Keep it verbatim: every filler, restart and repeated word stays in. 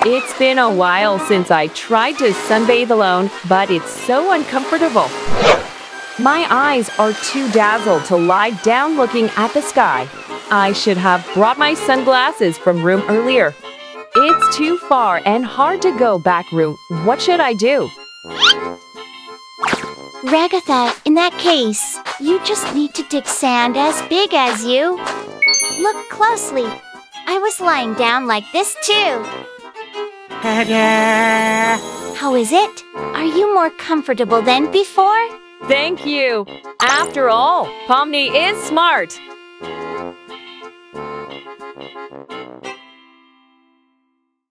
It's been a while since I tried to sunbathe alone, but it's so uncomfortable. My eyes are too dazzled to lie down looking at the sky. I should have brought my sunglasses from room earlier. It's too far and hard to go back room. What should I do? Ragatha, in that case, you just need to dig sand as big as you. Look closely. I was lying down like this too. Ta-da! How is it? Are you more comfortable than before? Thank you. After all, Pomni is smart.